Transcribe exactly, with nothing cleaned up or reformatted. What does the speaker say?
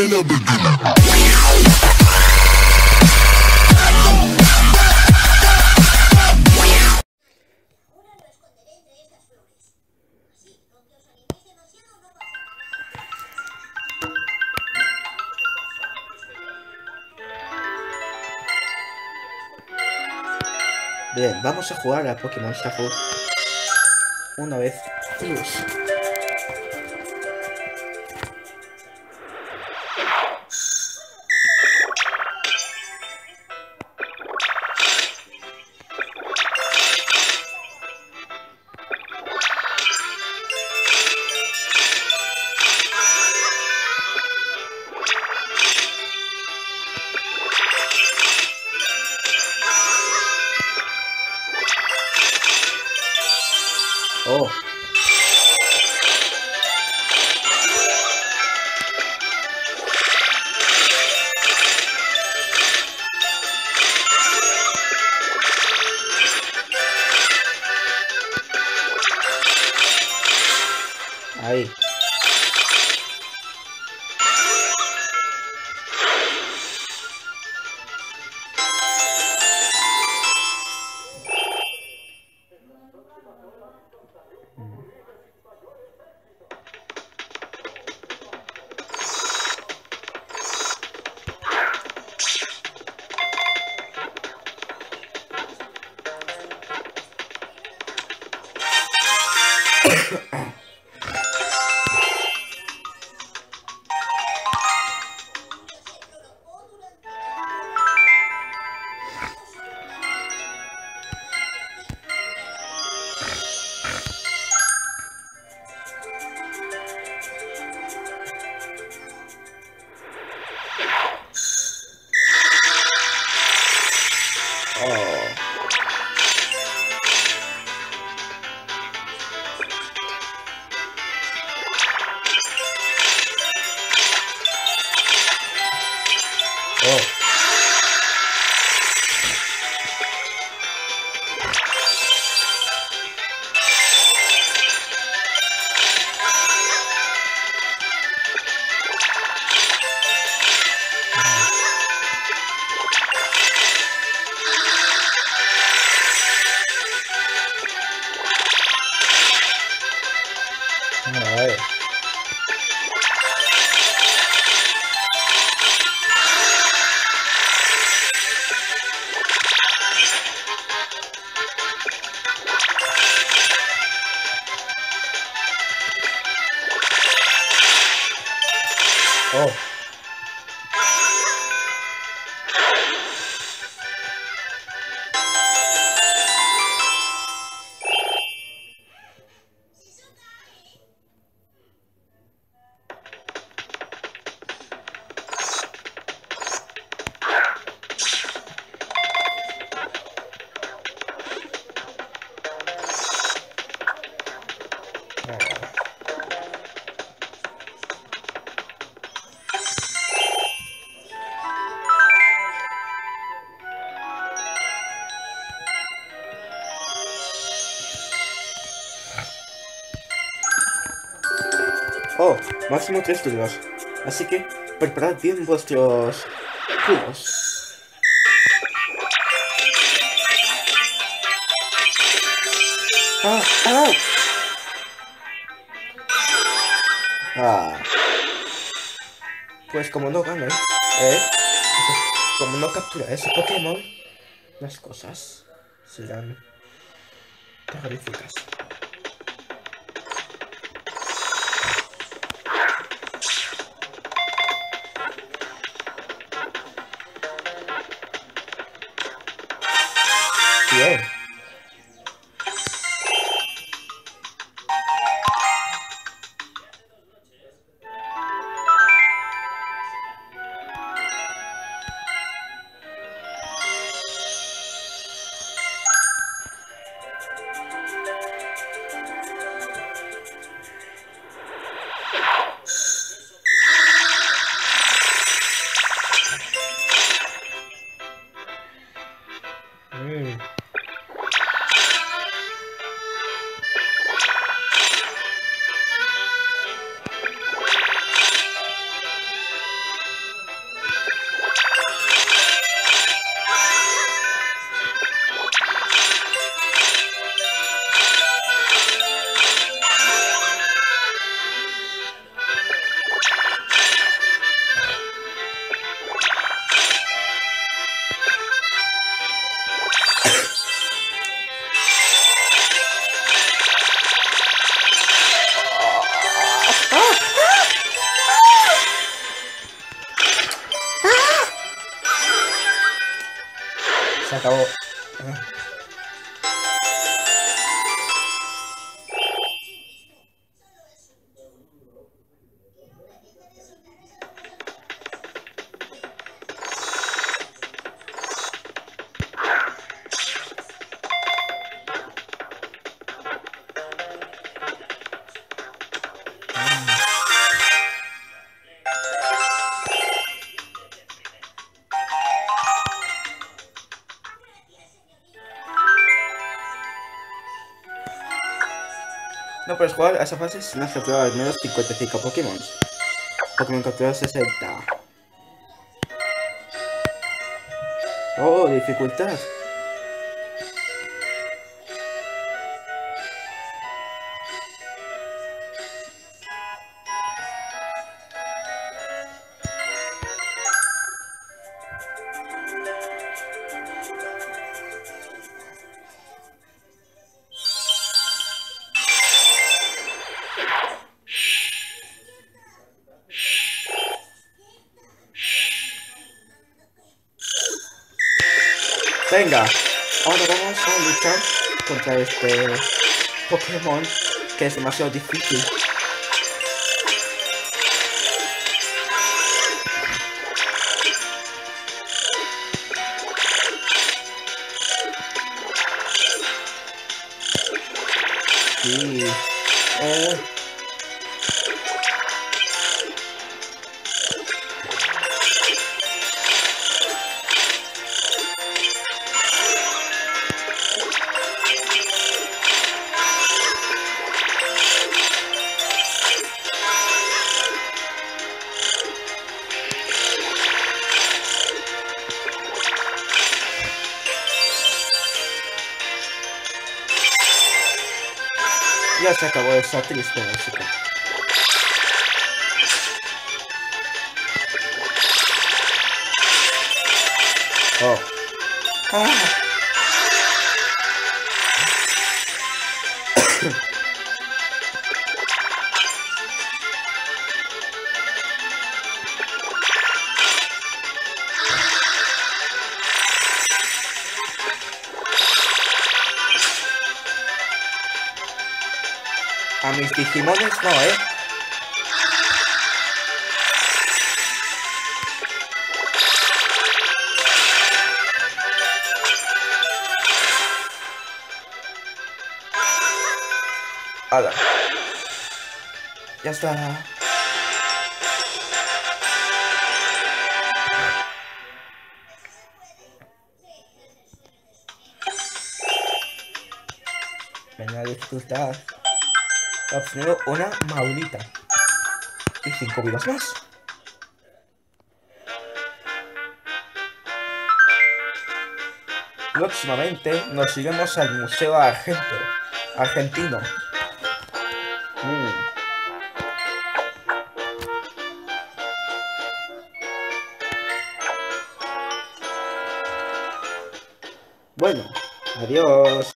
in the beginning. Bien, vamos a jugar a Pokémon Shuffle una vez plus. Oh. Ahí. Alright. Oh. Oh, máximo tres turnos. Así que preparad bien vuestros cubos. ¡Ah! ¡Ah! Ah. Pues como no gane, ¿eh? Como no captura ese Pokémon, las cosas serán terroríficas. Bien. Se acabó. Ah. No puedes jugar a esa fase sin has capturado al menos cincuenta y cinco Pokémon. Pokémon capturado sesenta. Oh, dificultad. Venga, ahora vamos a luchar contra este Pokémon que es demasiado difícil. Sí. Eh. Ya se acabó esa triste música. Oh. Ah. A mis Digimones no, ¿eh? ¡Hala! Ya está. Venga, dificultad. He obtenido una Maulita. Y cinco vidas más. Próximamente nos iremos al Museo Argento, Argentino. Mm. Bueno, adiós.